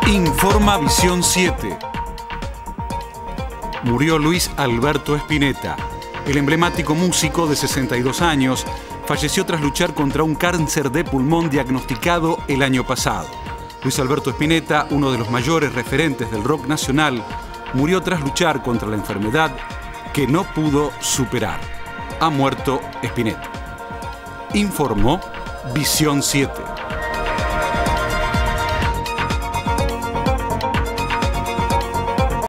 Informa Visión 7. Murió Luis Alberto Spinetta. El emblemático músico de 62 años falleció tras luchar contra un cáncer de pulmón diagnosticado el año pasado. Luis Alberto Spinetta, uno de los mayores referentes del rock nacional, murió tras luchar contra la enfermedad que no pudo superar. Ha muerto Spinetta. Informó Visión 7.